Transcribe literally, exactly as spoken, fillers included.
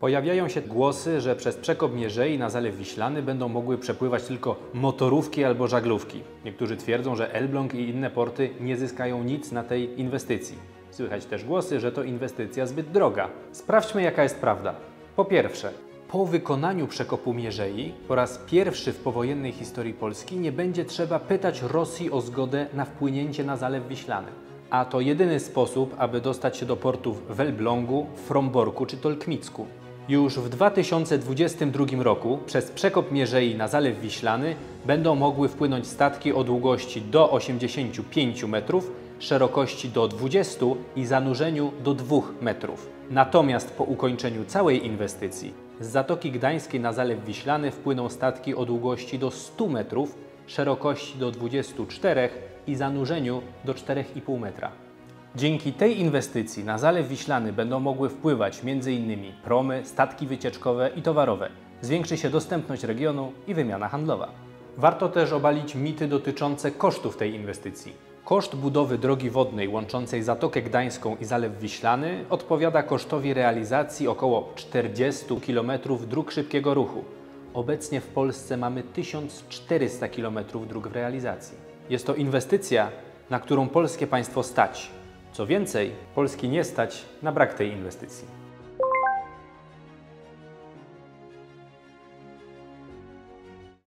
Pojawiają się głosy, że przez przekop Mierzei na Zalew Wiślany będą mogły przepływać tylko motorówki albo żaglówki. Niektórzy twierdzą, że Elbląg i inne porty nie zyskają nic na tej inwestycji. Słychać też głosy, że to inwestycja zbyt droga. Sprawdźmy, jaka jest prawda. Po pierwsze, po wykonaniu przekopu Mierzei po raz pierwszy w powojennej historii Polski nie będzie trzeba pytać Rosji o zgodę na wpłynięcie na Zalew Wiślany. A to jedyny sposób, aby dostać się do portów w Elblągu, Fromborku czy Tolkmicku. Już w dwa tysiące dwudziestym drugim roku przez przekop Mierzei na Zalew Wiślany będą mogły wpłynąć statki o długości do osiemdziesięciu pięciu metrów, szerokości do dwudziestu i zanurzeniu do dwóch metrów. Natomiast po ukończeniu całej inwestycji z Zatoki Gdańskiej na Zalew Wiślany wpłyną statki o długości do stu metrów, szerokości do dwudziestu czterech i zanurzeniu do czterech i pół metra. Dzięki tej inwestycji na Zalew Wiślany będą mogły wpływać między innymi promy, statki wycieczkowe i towarowe. Zwiększy się dostępność regionu i wymiana handlowa. Warto też obalić mity dotyczące kosztów tej inwestycji. Koszt budowy drogi wodnej łączącej Zatokę Gdańską i Zalew Wiślany odpowiada kosztowi realizacji około czterdziestu kilometrów dróg szybkiego ruchu. Obecnie w Polsce mamy tysiąc czterysta kilometrów dróg w realizacji. Jest to inwestycja, na którą polskie państwo stać. Co więcej, Polski nie stać na brak tej inwestycji.